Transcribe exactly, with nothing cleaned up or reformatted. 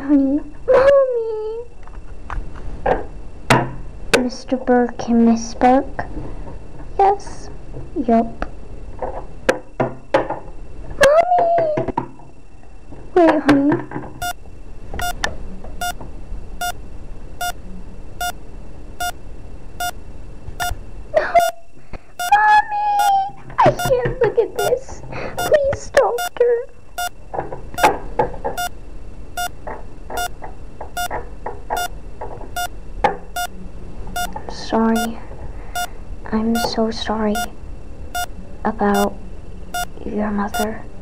honey. Mommy! Mister Burke and Miss Burke? Yes. Yup. Mommy! Wait, honey. No! Mommy! I can't look at this. Please, doctor. Sorry. I'm so sorry about your mother.